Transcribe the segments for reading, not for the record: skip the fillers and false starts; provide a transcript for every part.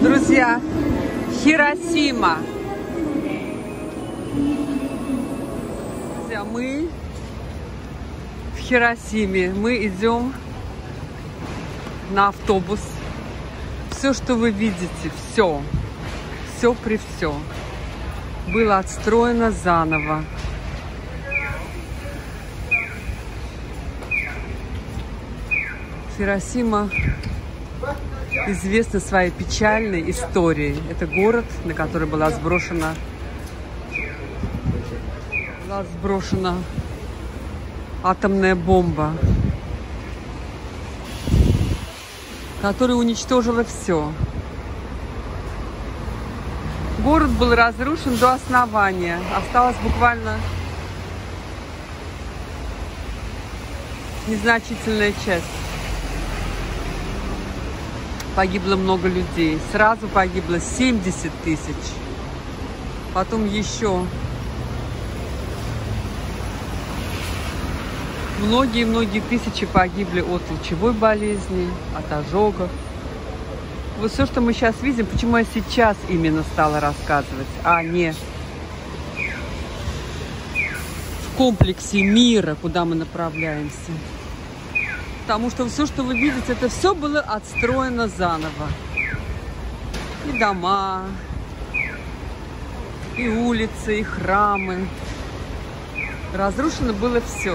Друзья, Хиросима. Друзья, мы в Хиросиме. Мы идем на автобус. Все, что вы видите, все при все было отстроено заново. Хиросима известна своей печальной историей. Это город, на который была сброшена атомная бомба, которая уничтожила все. Город был разрушен до основания. Осталась буквально незначительная часть. Погибло много людей. Сразу погибло 70 тысяч. Потом еще многие тысячи погибли от лучевой болезни, от ожогов. Вот все, что мы сейчас видим, почему я сейчас именно стала рассказывать, а не в комплексе мира, куда мы направляемся. Потому что все, что вы видите, это все было отстроено заново. И дома, и улицы, и храмы. Разрушено было все.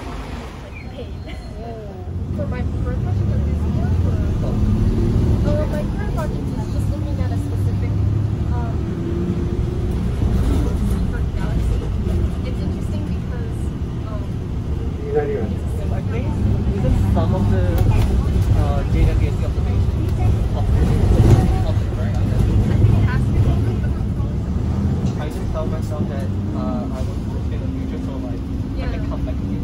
Some of the database information right? I just tell myself that I was in the future, so like I can come back again.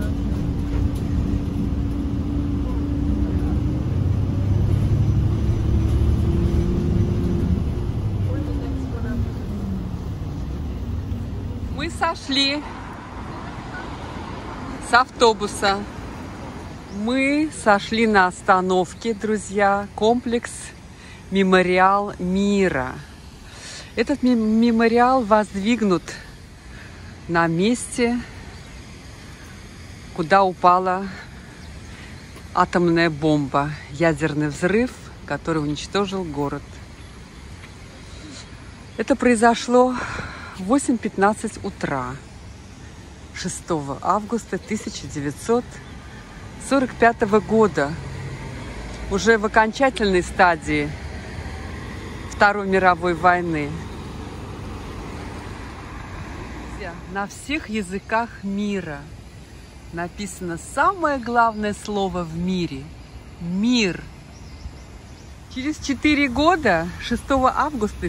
Мы сошли с автобуса. Мы сошли на остановке, друзья, комплекс «Мемориал мира». Этот мемориал воздвигнут на месте, куда упала атомная бомба, ядерный взрыв, который уничтожил город. Это произошло в 8:15 утра 6 августа 1945 года, уже в окончательной стадии Второй мировой войны. На всех языках мира написано самое главное слово в мире – мир. Через 4 года, 6 августа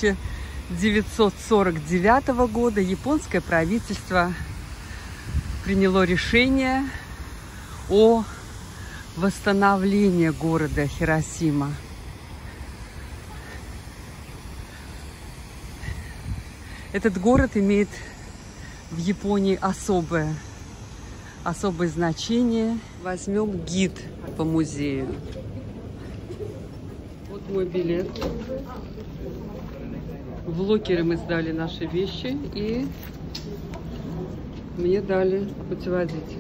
1949 года, японское правительство приняло решение о восстановлении города Хиросима. Этот город имеет в Японии особое значение. Возьмем гид по музею. Вот мой билет. В локере мы сдали наши вещи и мне дали путеводитель.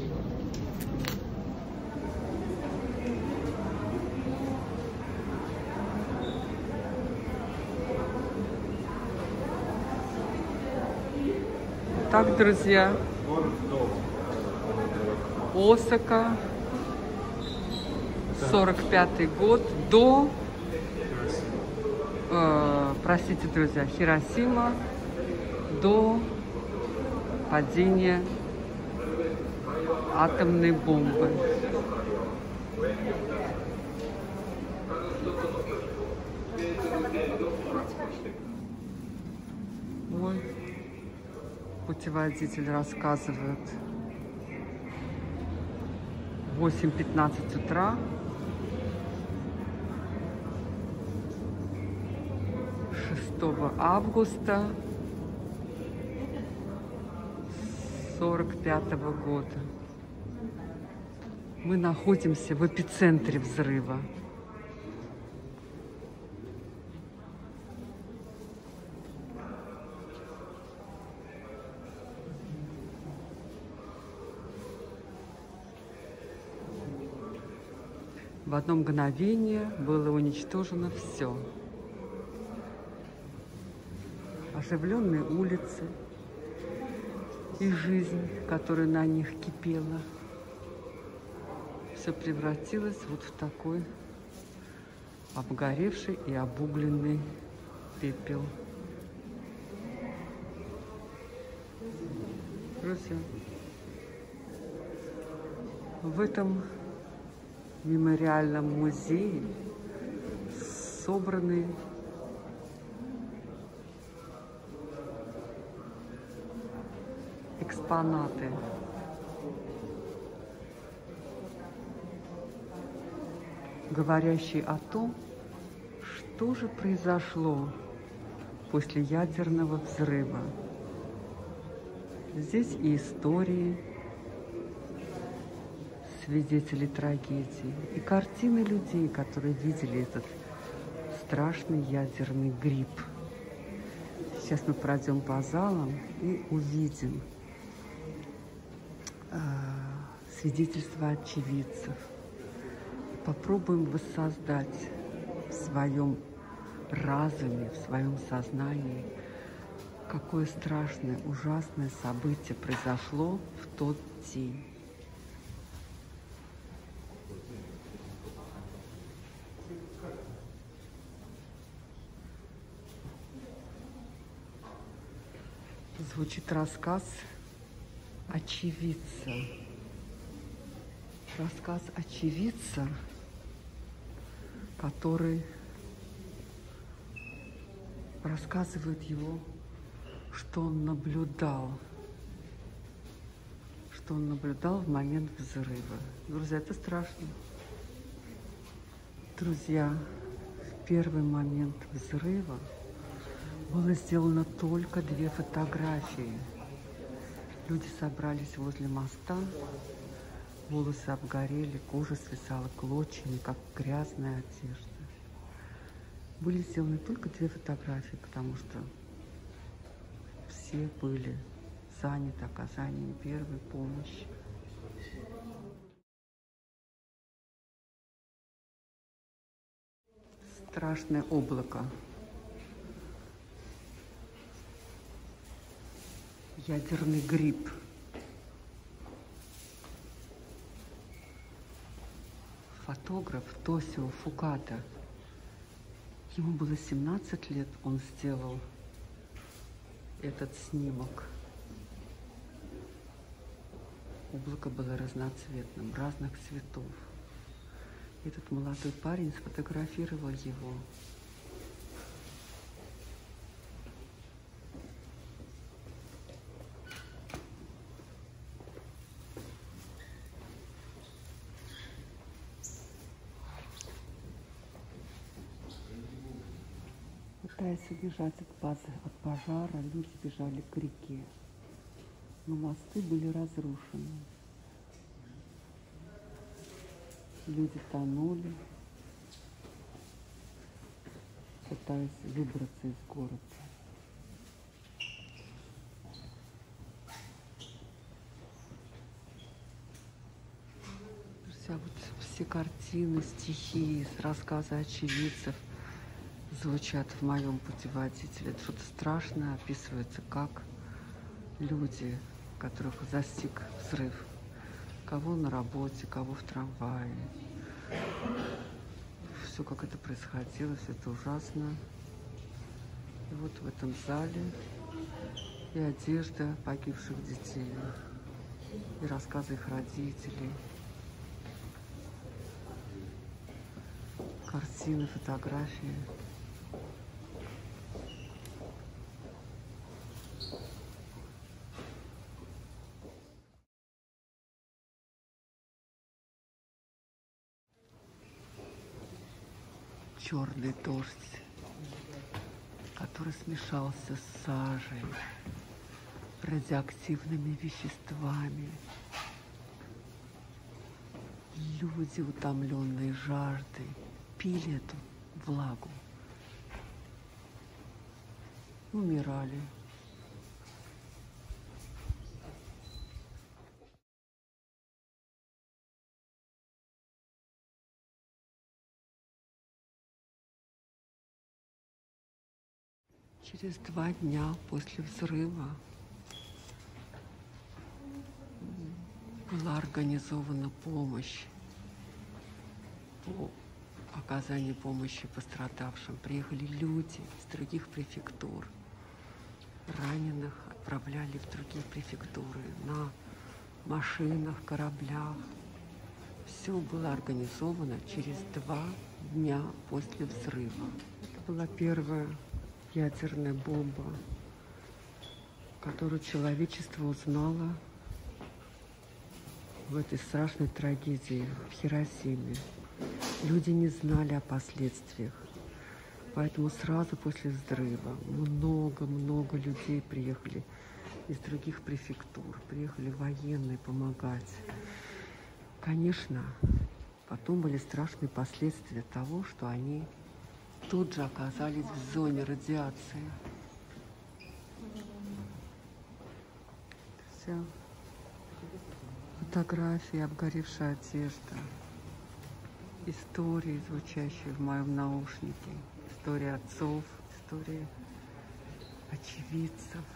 Так, друзья, Осака, 45-й год, до, простите, друзья, Хиросима, до падения атомной бомбы. Вот. Путеводитель рассказывает. 8:15 утра. 6 августа 1945 года. Мы находимся в эпицентре взрыва. В одно мгновение было уничтожено все. Оживленные улицы и жизнь, которая на них кипела, все превратилось вот в такой обгоревший и обугленный пепел. Друзья, в этом мемориальном музее собраны экспонаты, говорящие о том, что же произошло после ядерного взрыва. Здесь и истории свидетелей трагедии, и картины людей, которые видели этот страшный ядерный гриб. Сейчас мы пройдем по залам и увидим свидетельства очевидцев. Попробуем воссоздать в своем разуме, в своем сознании, какое страшное, ужасное событие произошло в тот день. Звучит рассказ очевидца. Рассказ очевидца, который рассказывает его, что он наблюдал в момент взрыва. Друзья, это страшно. Друзья, в первый момент взрыва было сделано только 2 фотографии. Люди собрались возле моста, волосы обгорели, кожа свисала клочьями, как грязная одежда. Были сделаны только 2 фотографии, потому что все были заняты оказанием первой помощи. Страшное облако. Ядерный гриб. Фотограф Тосио Фуката. Ему было 17 лет, он сделал этот снимок. Облако было разноцветным, разных цветов. Этот молодой парень сфотографировал его. Пытаясь убежать от пожара, люди бежали к реке. Но мосты были разрушены. Люди тонули, пытаясь выбраться из города. Друзья, вот все картины, стихи, рассказы очевидцев звучат в моем путеводителе. Это что-то страшное описывается, как люди, которых застиг взрыв. Кого на работе, кого в трамвае. Все, как это происходило, все это ужасно. И вот в этом зале и одежда погибших детей, и рассказы их родителей, картины, фотографии. Черный дождь, который смешался с сажей, радиоактивными веществами. Люди, утомленные жаждой, пили эту влагу, умирали. Через 2 дня после взрыва была организована помощь по оказанию помощи пострадавшим. Приехали люди из других префектур. Раненых отправляли в другие префектуры на машинах, кораблях. Все было организовано через 2 дня после взрыва. Это была первая ядерная бомба, которую человечество узнало в этой страшной трагедии в Хиросиме. Люди не знали о последствиях, поэтому сразу после взрыва много людей приехали из других префектур, приехали военные помогать. Конечно, потом были страшные последствия того, что они тут же оказались в зоне радиации. Все. Фотографии, обгоревшая одежда, истории, звучащие в моем наушнике, истории отцов, истории очевидцев.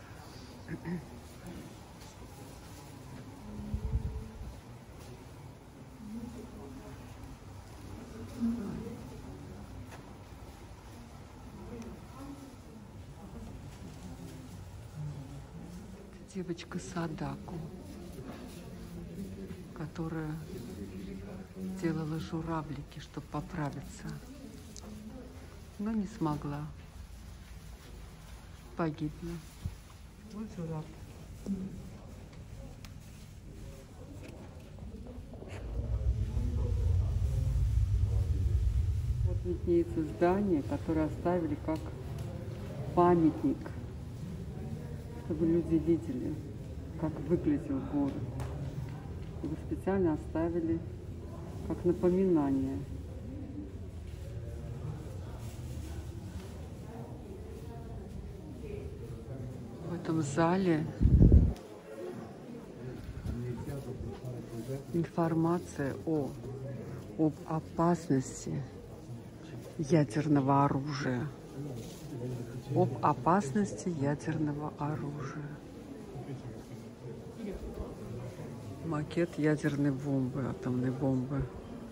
Девочка Садаку, которая делала журавлики, чтобы поправиться, но не смогла. Погибла. Вот журавль. Вот виднеется здание, которое оставили как памятник, чтобы люди видели, как выглядел город. Его специально оставили как напоминание. В этом зале информация об опасности ядерного оружия. Об опасности ядерного оружия. Макет ядерной бомбы, атомной бомбы.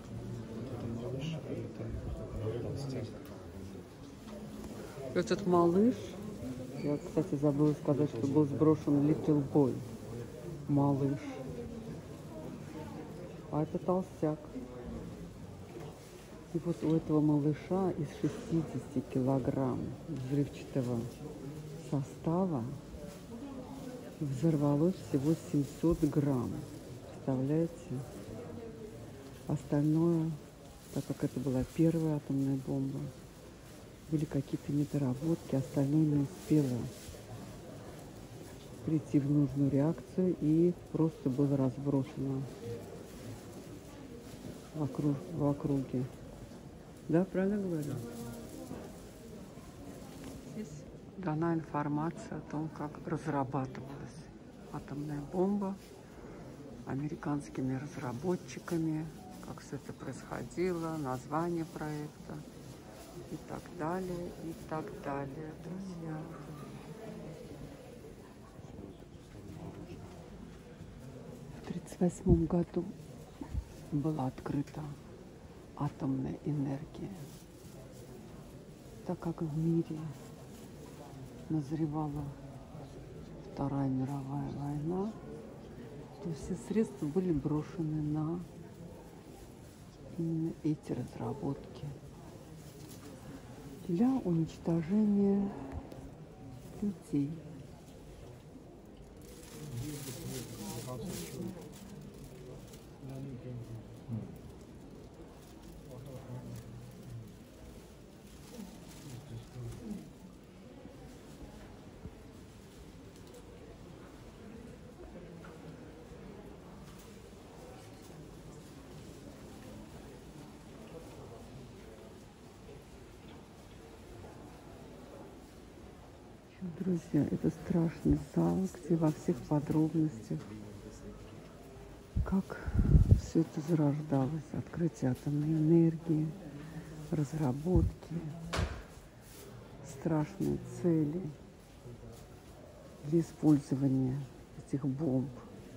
Этот малыш, я, кстати, забыла сказать, что был сброшен Little Boy, малыш. А это толстяк. И вот у этого малыша из 60 килограмм взрывчатого состава взорвалось всего 700 грамм. Представляете? Остальное, так как это была первая атомная бомба, были какие-то недоработки, остальное не успело прийти в нужную реакцию и просто было разброшено в округе. Да, правильно говорю? Здесь дана информация о том, как разрабатывалась атомная бомба американскими разработчиками, как все это происходило, название проекта и так далее, друзья. В 1938 году была открыта атомная энергия, так как в мире назревала Вторая мировая война, то все средства были брошены на именно эти разработки для уничтожения людей. Друзья, это страшный зал, где во всех подробностях, как все это зарождалось, открытие атомной энергии, разработки, страшные цели для использования этих бомб.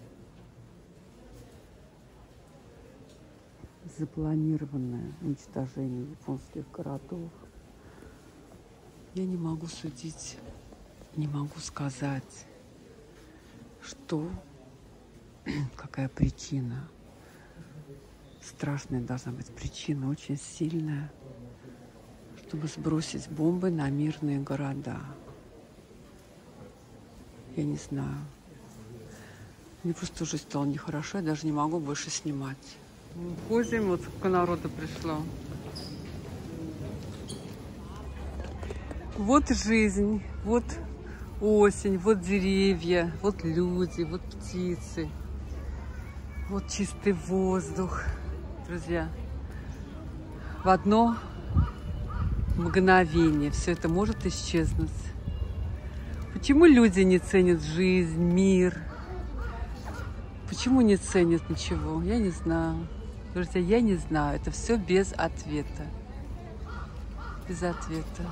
Запланированное уничтожение японских городов. Я не могу судить, не могу сказать, что, какая причина. Страшная должна быть причина, очень сильная, чтобы сбросить бомбы на мирные города. Я не знаю. Мне просто уже стало нехорошо, я даже не могу больше снимать. Ходим, вот сколько народу пришло. Вот жизнь, вот осень, вот деревья, вот люди, вот птицы, вот чистый воздух. Друзья, в одно мгновение все это может исчезнуть. Почему люди не ценят жизнь, мир? Почему не ценят ничего? Я не знаю. Друзья, я не знаю. Это все без ответа. Без ответа.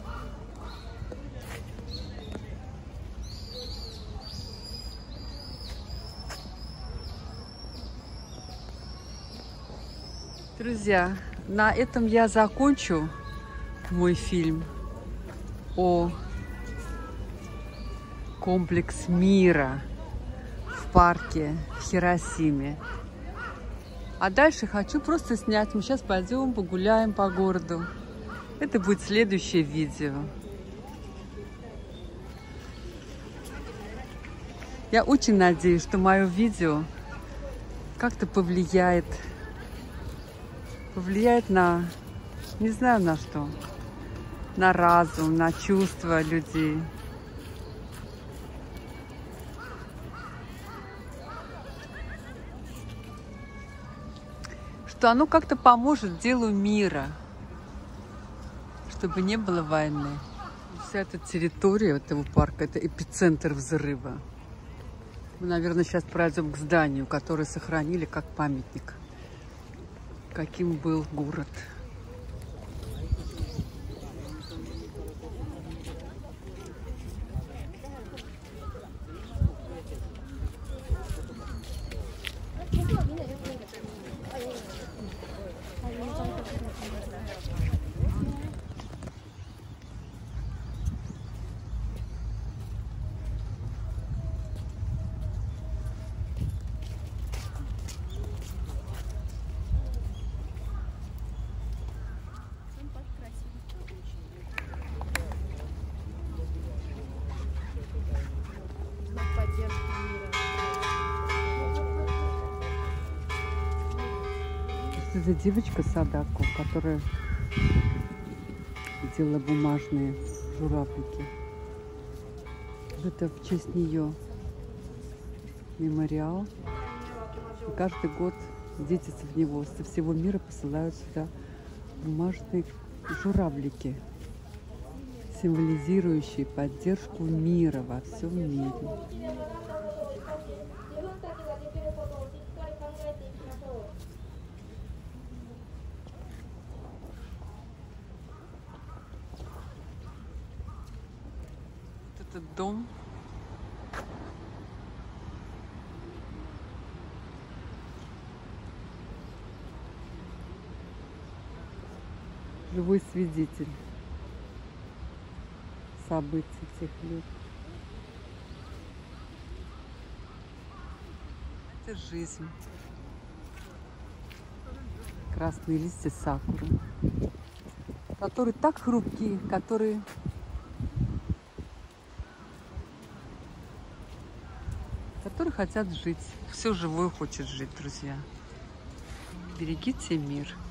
Друзья, на этом я закончу мой фильм о комплекс мира в парке в Хиросиме. А дальше хочу просто снять. Мы сейчас пойдем погуляем по городу. Это будет следующее видео. Я очень надеюсь, что мое видео как-то повлияет на, не знаю на что, на разум, на чувства людей. Что оно как-то поможет делу мира, чтобы не было войны. Вся эта территория этого парка – это эпицентр взрыва. Мы, наверное, сейчас пройдем к зданию, которое сохранили как памятник, каким был город. Это девочка Садако, которая делала бумажные журавлики. Это в честь нее мемориал. И каждый год дети со всего мира посылают сюда бумажные журавлики, символизирующие поддержку мира во всем мире. Этот дом живой свидетель событий тех лет. Это жизнь. Красные листья сакуры, которые так хрупкие, которые хотят жить. Все живое хочет жить, друзья. Берегите мир.